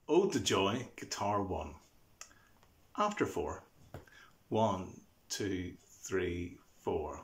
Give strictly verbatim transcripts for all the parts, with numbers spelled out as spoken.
Ode to Joy, guitar one. After four. One, two, three, four.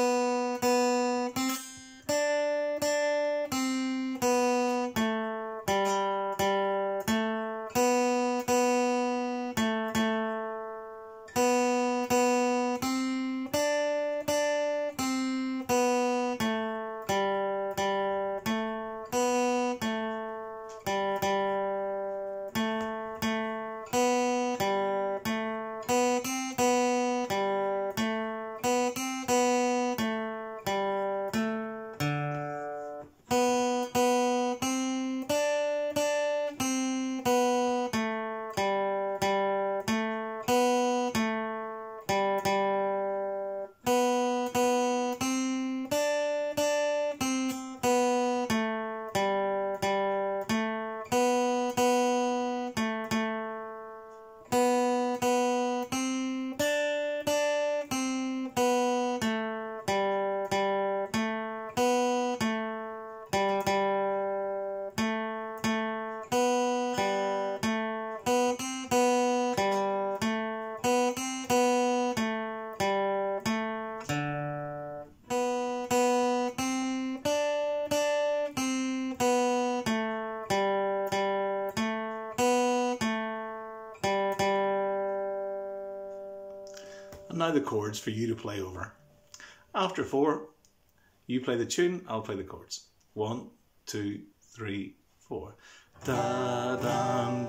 And now the chords for you to play over. After four, you play the tune, I'll play the chords. One, two, three, four. Da, da,